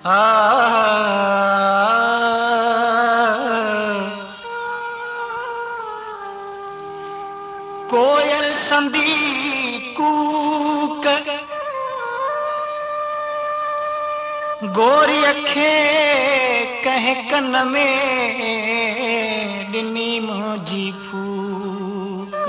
आ कोयल संदी कूक गोरी अखें कहे कन में ॾिनी मुंहिंजी फूक।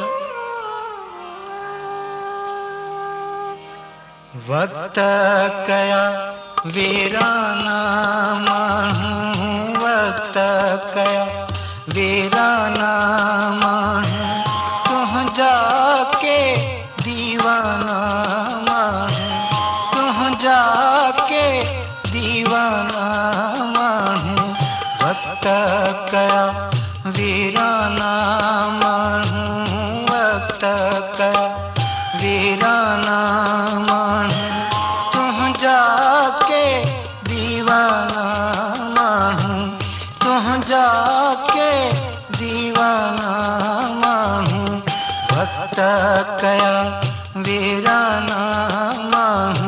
वक्त कया वीराना माण्हू, वक्त कया वीराना माण्हू, तुंहिंजा के दीवाना माण्हू, तुंहिंजा के दीवाना माण्हू। वक्त कया वीराना माण्हू, वक्त कया वीराना माण्हू, तुंहिंजा के दीवाना माण्हू, तुंहिंजा के दीवाना माण्हू। वक्त कया वीराना माण्हू।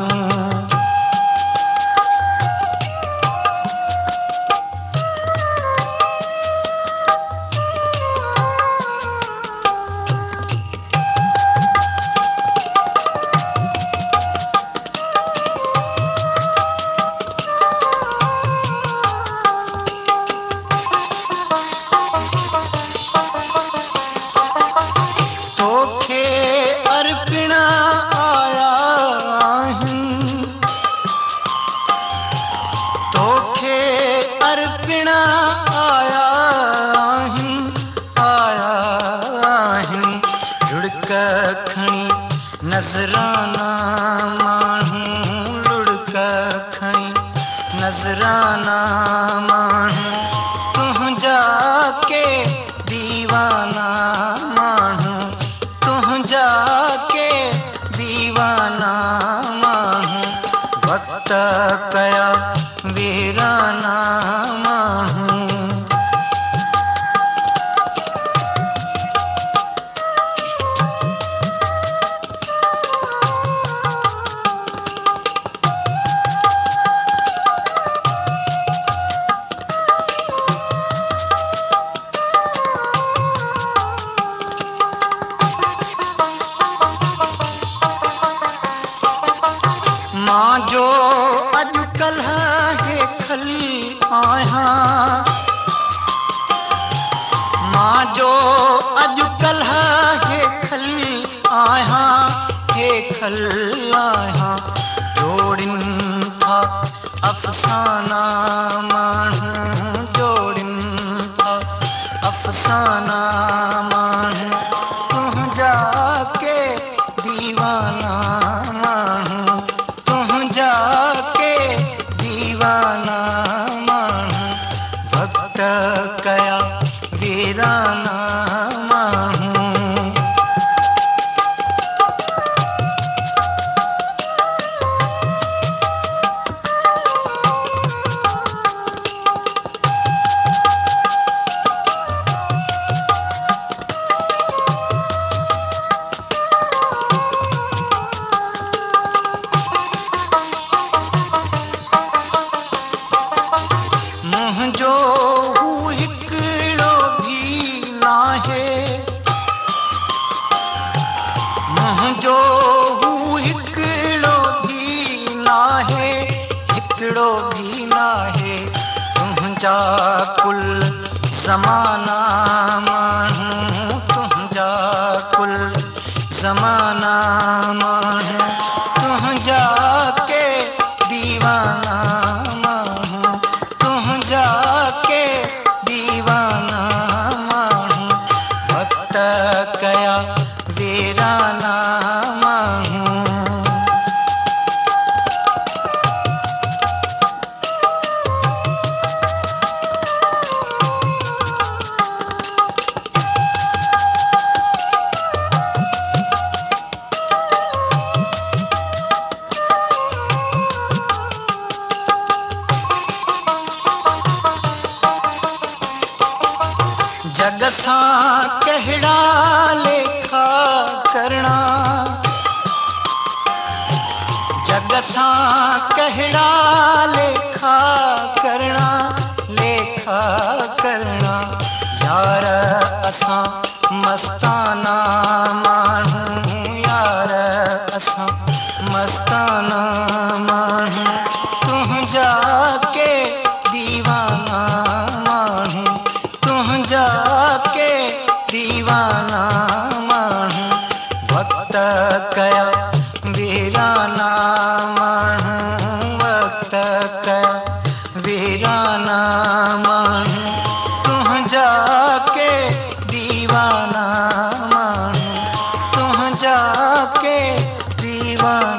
तोखे अर्पिण आया आहिनि, तोखे अर्पिण आया आहिनि, आया आहिनि। लुड़क खणी नज़राना माण्हू, लुड़क खणी नज़राना माण्हू, तुंहिंजा के दीवाना माण्हू, तुंहिंजा के दीवाना माण्हू। वक्त कया वीराना माण्हू। मां जो अॼुकल्ह हेखल आहियां, मां जो अॼुकल्ह हेखल आहियां, हेखल आहियां। जोड़िनि था अफ़साना माण्हू, जोड़िनि था अफ़साना माण्हू, तुंहिंजा के दीवाना माण्हू, तुंहिंजा के दीवाना माण्हू। वक्त कया वीराना माण्हू। मुंहिंजो हू हिकिड़ो भी नाहे, मुंहिंजो हू हिकिड़ो भी नाहे, हिकिड़ो भी नाहे। तुंहिंजा कुल ज़माना माण्हू, तुंहिंजा कुल ज़माना माण्हू, तुंहिंजा के दीवाना माण्हू, तुंहिंजा के दीवाना माण्हू। वक्त कया वीराना माण्हू। जग सां कहिड़ा लेखा करणा, जग जग सां कहिड़ा लेखा करणा, लेखा करणा। यार असां मस्ताना माण्हू, यार असां मस्ताना माण्हू। तुंहिंजा के दीवाना माण्हू, तुंहिंजा के दीवाना माण्हू। वक्त कया वीराना माण्हू, वक्त कया वीराना माण्हू। तुंहिंजा के दीवाना माण्हू, तुंहिंजा के दीवाना।